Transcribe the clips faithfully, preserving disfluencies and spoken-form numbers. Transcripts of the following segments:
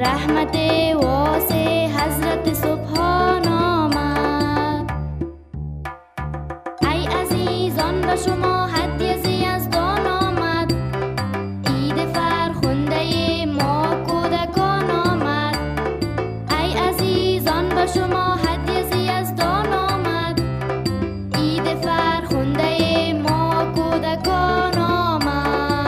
رحمت واسع حضرت سبحان آمد. ای عزیزان به شما هدیه ز یزدان آمد. عید فرخنده ما کودکان آمد. ای عزیزان به شما هدیه ز یزدان آمد. عید فرخنده ما کودکان آمد.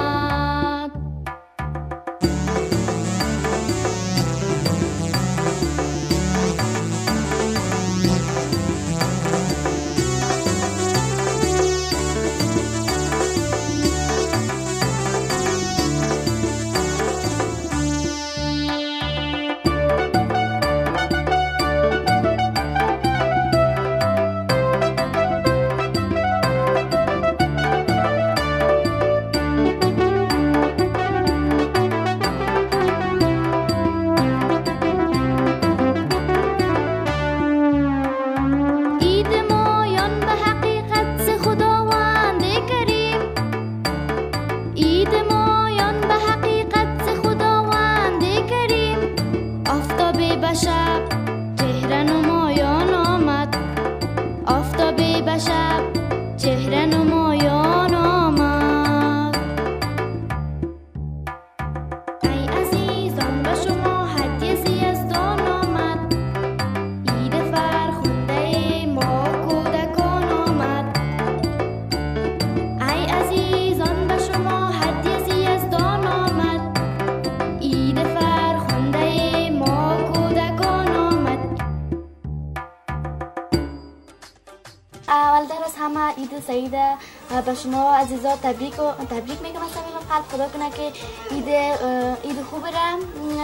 عید سعید به شما عزیزا تبریک و تبریک میگم از صمیم قلب. خدا کنه که عید عید خوب را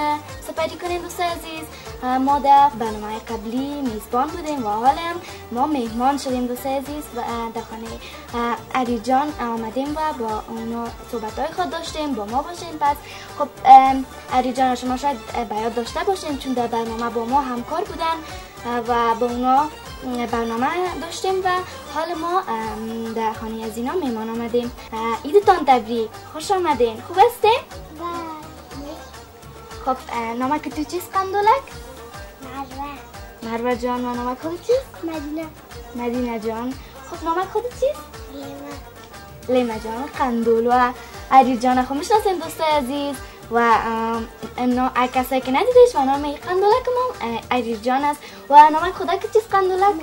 سپری کنین دوست عزیز. ما در برنامه قبلی میزبان بودیم و حالا ما مهمان شدیم دوست عزیز و در خانه علی جان آمدیم و با اونا صحبت‌های خود داشتیم. با ما باشین. پس خب علی جان شما شاید بیاد داشته باشین چون در برنامه با ما همکار بودن و با اونا برنامه داشتیم و حال ما در خانه از اینا میمان آمدیم. عیدتان تبریک. خوش آمدین. خوب هستین؟ خب نامه که تو چیست قندولک؟ مروه. مروه جان. و نامه خود چیست؟ مدینه. مدینه جان. خب نامه خود چیست؟ لیما. لیما جان. قندول و علی جان خب میشناسین دوست عزیز و امنا کسایی که ندیدش و نام قندولک ما علی جان است و نام خدا که چیست قندولک؟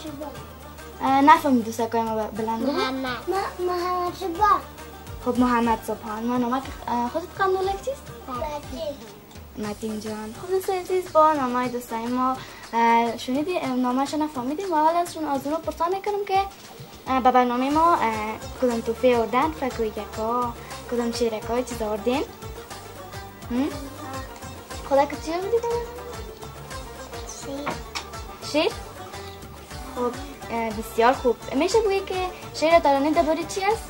نفهمی دوستا که ما بلند بود؟ محمد محمد سبحان. خب محمد سبحان. و نام خودت قندولک چیست؟ متین. متین جان. خب دوست عزیز با نامای دوستای ما شنیدیم نامشون فهمیدیم و حالا ازشون از اونو پرسان میکنم که به برنامه ما کدام توفه آوردن فکر یکا کدام شیرکای چیز آوردین؟ خدا که چی آوردی کنم؟ شیر. شیر؟ خب بسیار خوب. میشه بگی که شیر ترانه درباره چی است؟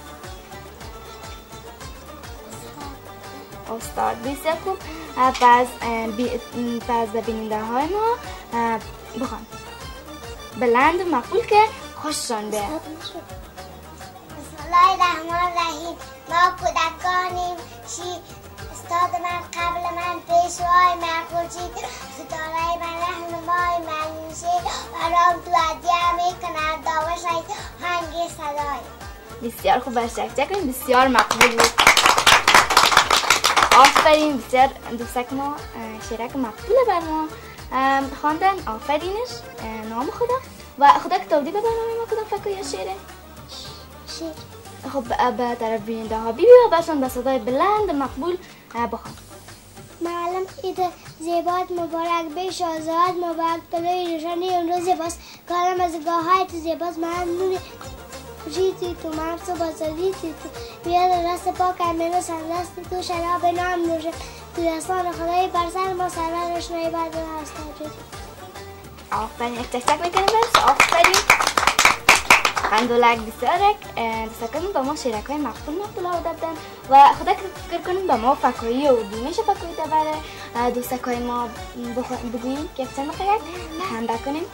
استاد. بسیار خوب. پس پس به بیننده های ما بخوان بلند و مقبول که خوششان به. بسم الله الرحمن الرحیم. ما کودکانیم. شیر استاد من قبل من پیشوای من خورشید ستاره من رهنمای من میشه برام تو هدیه میکنن داوه شاید هنگی صدای. بسیار خوب. برشک چکرین. بسیار مقبول بود. آفرین. بسیار دوستک ما شیرک مقبول بر ما خواندن. آفرینش. نام خدا و خدا که تولید به برنامه ما کدام فکر یا شیره؟ شیر. خب به طرف بیننده ها بیبی و برشان به صدای بلند مقبول بخوان. معلم عید زیبات مبارک به شازاد مبارک طلوع روشنی اون روز زیباست. کارم از گاه های تو زیباست. ممنون خوشیتی تو مرس و بازاریتی تو بیاد راست پاک امین و سردستی تو شراب نام نوشه تو دستان خدای برسر ما سرور روشنایی بعد هستاجی. آفرین. یک تک تک میکنیم برس. آفرین. قندولک بسیارک دوستکانم با ما شیرک های مقبول مقبول آورده بودن و خدا که فکر کنیم با ما فکایی آوردی. میشه فکایی دبره دوستک های ما بگوییم که چند دقیقه خنده کنیم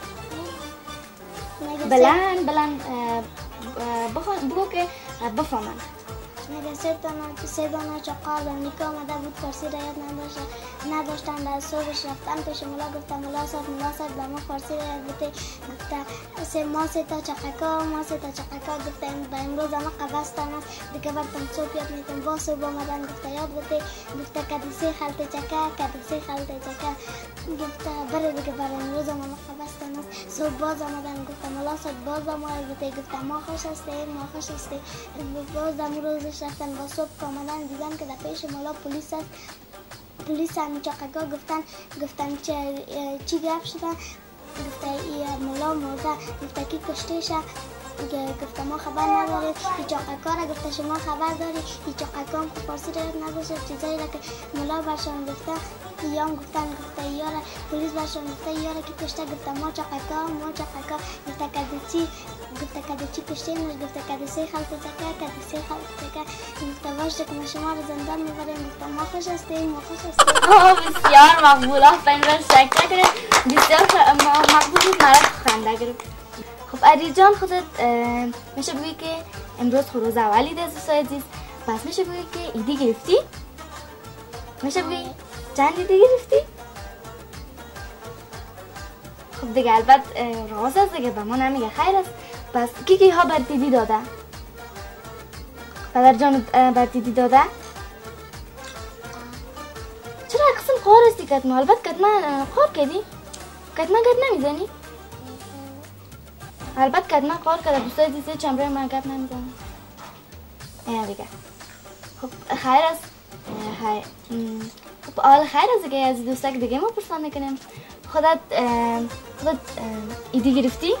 بلند بلند بگو که بفهمن. میگه سه دانه سه دانه چاقال و نیکا آمده بود فارسی را یاد نداشت نداشتند از صبحش رفتن پیش ملا گفتم ملا صاحب ملا صاحب به ما فارسی را یاد بده گفته سه ما سه تا چقکا ما سه تا چقکا گفته به امروز ما قبستان است دیگه وقتم صبح یاد میتونم با صبح آمدن گفته یاد بده گفته کدیسه خلط چکه کدیسه خلط چکه گفته بره دیگه برای امروز ما قبستان است صبح باز آمدن گفته ملا صاحب باز ما یاد بده گفته ما خوش هستیم ما خوش هستیم باز دم روزش رفتن با صبح آمدن دیدن که در پیش ملا پلیس است پلیس هم چاقکا گفتن گفتن چه چی گرفت شدن گفته ای ملا مرده گفته کی کشته شه گفته ما خبر نداریم ای چاقکا را گفته شما خبر داری ای چاقکا هم که فارسی را یاد نداشت چیزایی را که ملا برشان گفته ایام گفتن گفته یاره پلیس برشان گفته یاره کی کشته گفته ما چاقکا ما چاقکا گفته کدیچی گفته کدیچی کشته نش گفته کدیسه خلط چکه کدیسه خلط چکه گفته باشه که ما شما را زندان میبریم گفته ما خوش هستیم ما خوش هستیم بسیار مقبول آفرین را شک نکنید بسیار مقبول بود مرا خنده گرفت خب علی جان خودت میشه بگویی که امروز خروز اولی ده دوستای عزیز پس میشه بگویی که ایدی گرفتی؟ میشه بگویی چند ایدی گرفتی؟ خب دیگه البته راز است دیگه به ما نمیگه خیر است پس کی کی ها بر دیدی داده؟ پدر جان بر دیدی داده؟ چرا قسم خور استی کتما؟ البته کتما خور کردی؟ کتما گرد نمیزنی؟ البته کتما خور کرده دوستای دیزه چمبره من گرد نمیزنی اینه دیگه خب خیر است خیر خب آل خیر است دیگه از دوستا که دیگه ما پرسان میکنیم خودت خودت ایدی گرفتی؟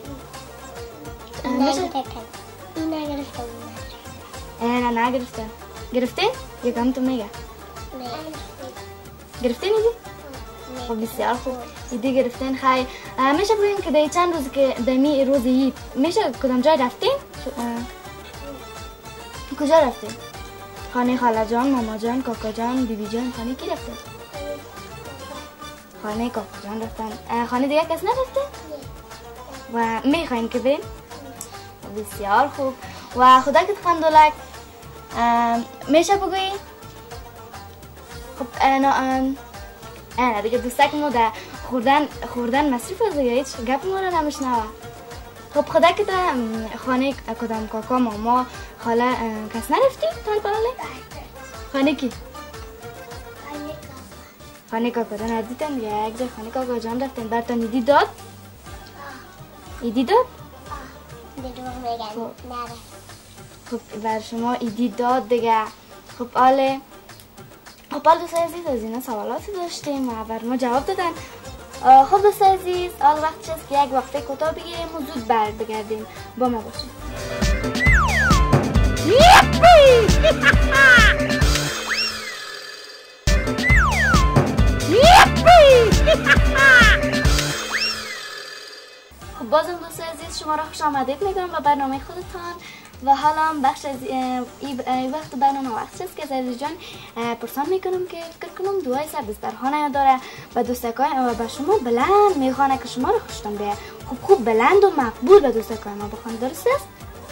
نه گرفته نه گرفته نه نه گرفته گرفتین؟ یکم تو میگه نه گرفتین ایدی؟ خب بسیار خوب ایدی گرفتین خیلی میشه بگویم که در چند روز که دمی روز عید میشه کدام جای رفتین؟ کجا رفتین؟ خانه خاله جان، ماما جان، کاکا جان، بیبی جان خانه کی رفتین؟ خانه کاکا جان رفتن خانه دیگه کس نرفته؟ و میخواین که بریم؟ بسیار خوب و خدا که تخندولک میشه بگویی؟ خب انا نه دیگه دوستک ما در خوردن خوردن مصروف از دیگه هیچ گپ ما رو نمیشنوه خب خدا که در خانه کدام کاکا ماما خاله کس نرفتی؟ تال باله؟ خانه کی؟ خانه کاکا جان ندیدن دیگه یک جای خانه کاکا جان رفتن برتان ایدی داد؟ ایدی داد؟ دروغ میگن نره خب بر شما ایدی داد دیگه خب آله خب آل دوستای عزیز از اینا سوالاتی داشتیم و بر ما جواب دادن خب دوستای عزیز آل وقتش است که یک وقفه کوتاه بگیریم و زود برد بگردیم با ما باشیم خب بازم دوستای عزیز شما را خوش آمدید میگم به برنامه خودتان و حالا بخش از این وقت برنامه وقت است که عزیز جان پرسان میکنم که فکر کنم دوهای سر دسترخانه داره و دوستکای و به شما بلند میخوانه که شما رو خوشتون بیه خوب خوب بلند و مقبول به دوستکای ما بخوان درست است؟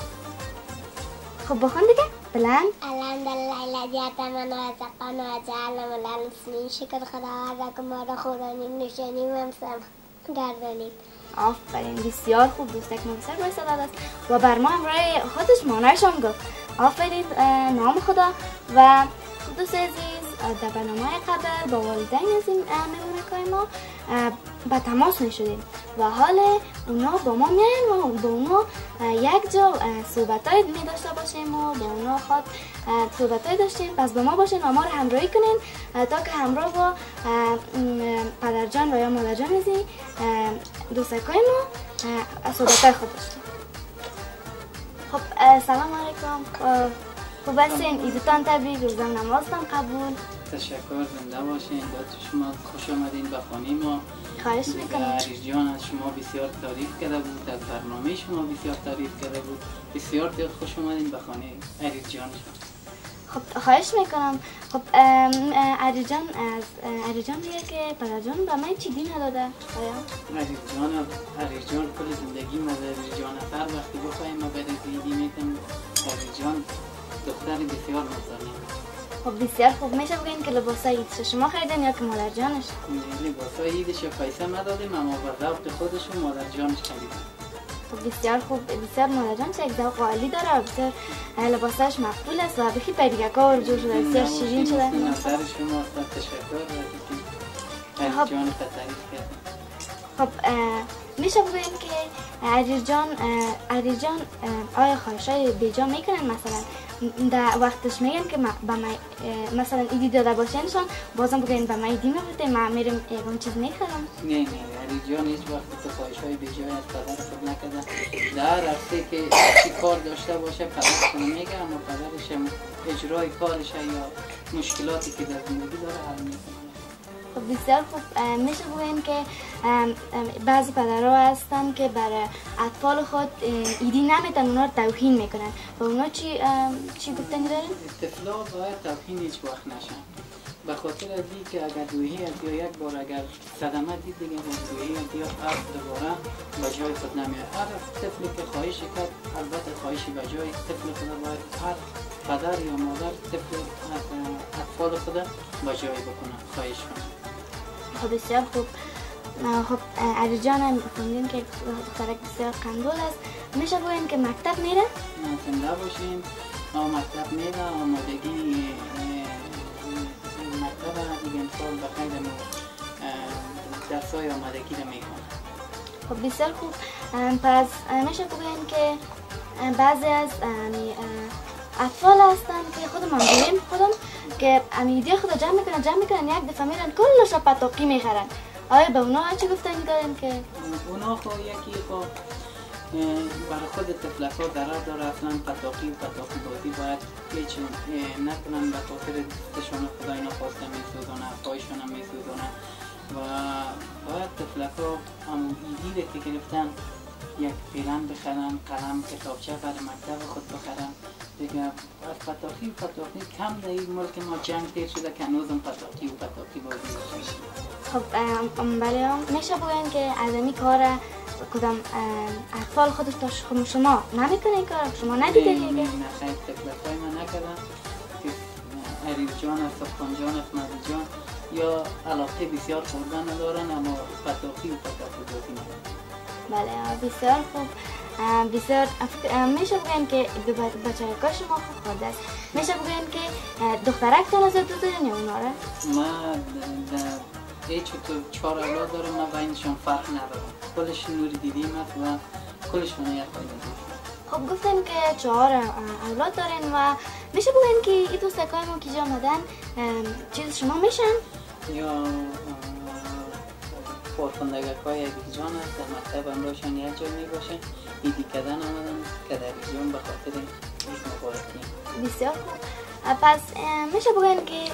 خب بخوان دیگه بلند الحمدلله الذی اتمنا و زقانا و جعلنا من المسلمین شکر خدا که ما را خورانیم نشانیم همسم گردانیم آفرین بسیار خوب دوستک ما بسیار باید صداد است و بر ما امرای خودش مانایشان گفت آفرین نام خدا و خود دوست عزیز در برنامه قبل با والدین از این مهمونکای ما به تماس می شدیم و حال اونا با ما میاین و با اونا یک جا صحبت های می داشته باشیم و با اونا خود صحبت های داشتیم پس با ما باشین و ما رو همراهی کنین تا که همراه با پدرجان و یا مادرجان از این دوستکای ما صحبت های خود داشتیم خب سلام علیکم خوب هستین ایدتان تبریک روزم نمازتان قبول تشکر زنده باشین داد شما خوش آمدین به خانه ما خواهش میکنم عریض جان از شما بسیار تعریف کرده بود از برنامه شما بسیار تعریف کرده بود بسیار دل خوش آمدین به خانه عریض جان خب خواهش میکنم خب عریض جان از عریض جان دیگه که پدر جان به من چی دین نداده آیا عریض جان عریض جان کل زندگی ما عریض جان هر وقتی بخوایم ما برای دیدی میتونم عریض جان دختر بسیار نازنین. خب بسیار خوب. میشه بگین که لباسای عیدش شما خریدین یا که مادر جانش؟ لباسای عیدش پیسه ندادیم اما به ذوق خودش و مادر جانش خریدیم. خب بسیار خوب. بسیار مادر جانش یک ذوق عالی داره و بسیار لباساش مقبول است و بخی پریکا جور شده، بسیار شیرین شده. نظر شما است. تشکر از جان تعریف کردیم. خب میشه بگویم که عزیز جان عزیز جان آیا خواهشای بیجا میکنن؟ مثلا در وقتش میگن که به من مثلا ایدی داده باشنشان بازم بگوین به من ایدی میبوده من میرم اون چیز میخرم؟ نه نه عزیز جان هیچ وقت تو خواهشای بیجا از پدر خود نکرده. در رفته که چی کار داشته باشه پدرش نمیگه اما پدرش اجرای کارش یا مشکلاتی که در زندگی داره حل میکنه. خب بسیار خوب. میشه بگویم که بعضی پدرها هستن که برای اطفال خود ایدی نمیتن اونا رو توهین میکنن و اونا چی چی گفتنی دارن؟ طفلا باید توهین هیچ وقت نشن به خاطر از که اگر دویی یا یک بار اگر صدمه دید دیگه دویی یا هر دوباره به جای خود نمیاد. هر طفلی که خواهش کرد البته خواهشی به جای طفل خود باید هر پدر یا مادر طفل اطفال خود به جای بکنه خواهش کنه. خب بسیار خوب. خب علی جان فهمیدیم که دخترک بسیار قندول است. میشه بگویم که مکتب میره؟ زنده باشیم. مکتب میره آمادگی مکتب دیگه امسال بخیر درسای آمادگی رو میکنه. خب بسیار خوب. پس میشه بگویم که بعضی از اطفال هستن که خودم هم دیدیم خودم که امیدی خود جمع میکنن جمع میکنن یک دفعه میرن کلش را پتاقی میخرن. آیا به اونا چی گفتنی دارن که؟ اونا خو یکی خو برای خود طفلک ها ضرر داره. اصلا پتاقی و پتاقی بازی باید هیچ نکنن به خاطر دستشون خدای نخواسته میسوزانه پایشون هم میسوزانه و باید طفلک ها همون ایدی که گرفتن یک پیرن بخرن قلم کتابچه برای مکتب خود بخرن دیگه. از پتاقی و پتاقی کم در این ملک ما جنگ تیر شده که هنوزم پتاقی و پتاقی بازی میشه. خب بله میشه بگوین که از این کار کدام اطفال خودش تا شما نمیکنه این کار شما ندیده دیگه؟ نه خیلی تکلیفای من نکردم که عریف جان از سبخان جان احمد جان یا علاقه بسیار خوردن ندارن اما پتاقی و پتاقی بازی ندارن. بله بسیار خوب. بسیار میشه بگویم که بچه کار شما خوب خورده است. میشه بگویم که دخترک تان از دو دارین یا اونا را؟ من هیچ تو چهار اولاد دارم من بینشان فرق ندارم. کلش نوری دیدیم است و کلشون یک فایده دارم. خب گفتیم که چهار اولاد دارین و میشه بگویم که این دوستکای ما که جا آمدن چیز شما میشن؟ یا پرخوندگک های عزیز جان است در مکتب امراشان یک جای می باشن ایدی کردن آمدن که در جان به خاطر ایش مبارکی. بسیار خوب. پس میشه بگویم که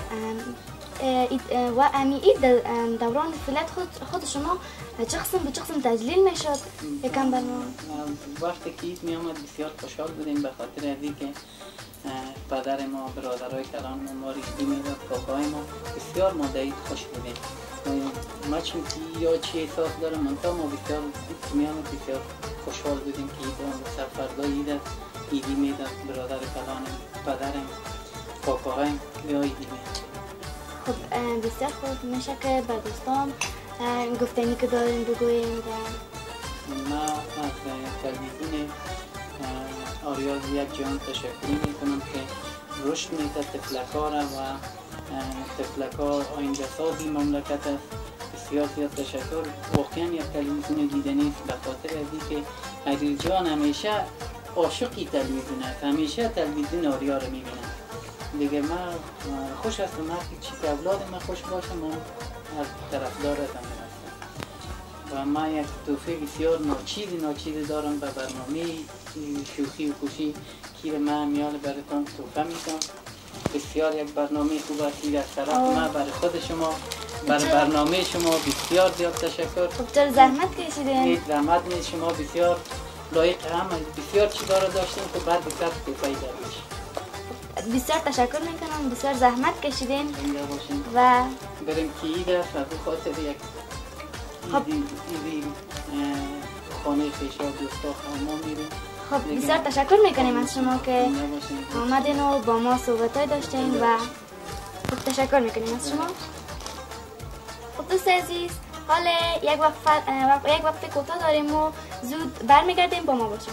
و امی اید دوران فیلت خود, خود شما چه قسم به چه قسم تجلیل میشد یکم بر ما؟ وقتی که اید می آمد بسیار خوشحال بودیم به خاطر از که پدر ما برادرای کلان ما ما ریدی میداد کاکای ما بسیار ما در اید خوش بودیم. ما چون که یا چی احساس دارم منطقه ما بسیار می آمد بسیار خوشحال بودیم که اید آن بسیار فردا اید ایدی میداد برادر کلان پدرم کاکایم یا ایدی میداد. خب بسیار خوب. میشه که به دوستان گفتنی که دارین بگوییم و ما از تلویزیون آریاز یک جان تشکر میکنم که رشد میده تفلکا را و تفلکا آینده سازی مملکت است. بسیار زیاد تشکر. واقعا یک تلویزیون دیدنی است به خاطر از اینکه علیل جان همیشه عاشقی تلویزیون است. همیشه تلویزیون آریا را میبینم دیگه. من خوش هستم وقتی چی که اولاد من خوش باشه من از طرفدارتم هستم و من یک توفیق بسیار ناچیزی ناچیزی دارم به برنامه شوخی و کوشی که من میال براتون توفیق میکنم. بسیار یک برنامه خوب است از طرف من برای خود شما برای برنامه شما بسیار زیاد تشکر. خب چرا زحمت کشیدین؟ هیچ زحمت نیست. شما بسیار لایق هم بسیار چیزا رو داشتین که بعد بسیار توفیق داشتین. بسیار تشکر میکنم. بسیار زحمت کشیدین و بریم که ایده است و خاطر یک ایدی ایدی خانه خیشا دوستا خانما میریم خب بسیار تشکر میکنیم از شما که آمدین و با ما صحبت های داشتین و خب تشکر میکنیم از شما. خب دوست عزیز، حالا یک وقت یک وقت کوتاه داریم و زود برمیگردیم، با ما باشیم.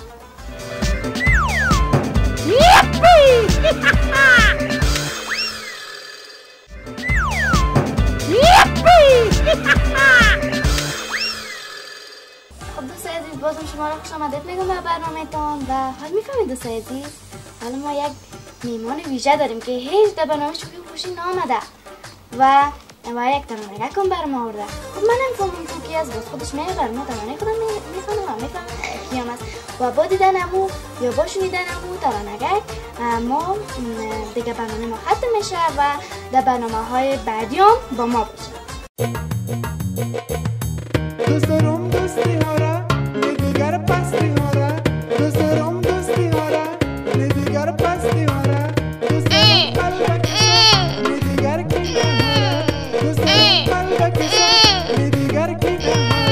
خب دوست عزیز، بازم شما را خوش آمدید میگم به برنامه تان و حال میفهمید دوست عزیز، حالا ما یک میمان ویژه داریم که هیچ در برنامه شوخی خوشی نامده و و یک ترانه کم بر ما آورده. خب من نمیفهمم تو کی است، باز خودش میگه بر ما ترانه خودم میخوانه و میفهمم کیم است و با دیدن امو یا با شنیدن امو ترانه ما دیگه برنامه ما ختم میشه و در برنامه های بعدی هم با ما باشه. دوست دارم دوستی ها را نه دیگر پستی ها را، دوست دارم دوستی ها را نه دیگر پستی ها را، دوست دارم قلبک نه دیگر کینه ها را، دوست دارم قلبک نه دیگر کینه ها را.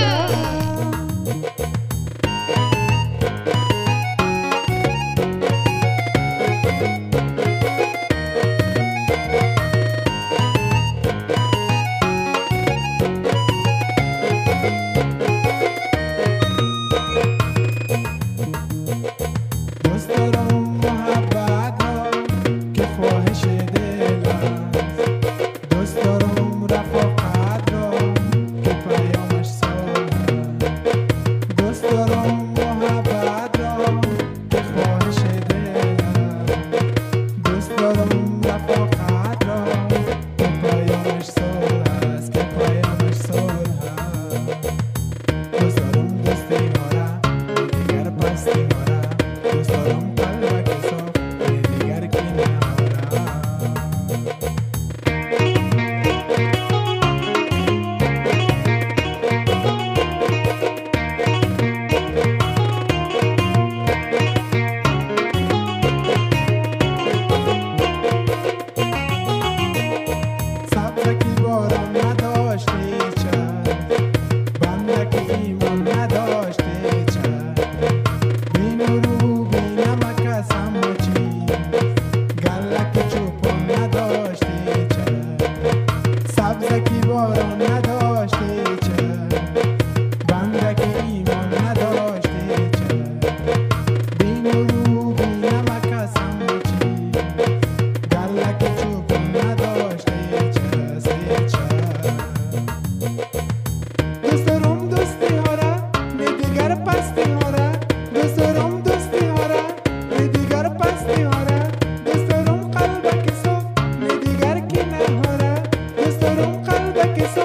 Que